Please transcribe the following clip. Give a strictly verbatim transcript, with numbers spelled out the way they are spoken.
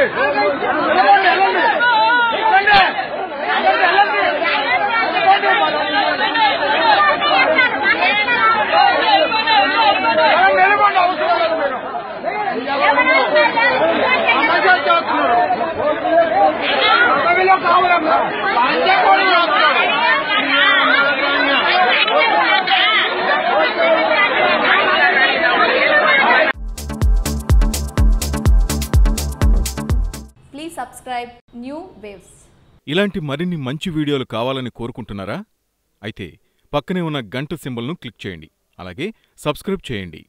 Please subscribe New Waves. ఇలాంటి మరిన్ని మంచి వీడియోలు కావాలని కోరుకుంటున్నారా? అయితే పక్కనే ఉన్న గంట సింబల్ను క్లిక్ చేయండి. అలాగే సబ్స్క్రైబ్ చేయండి.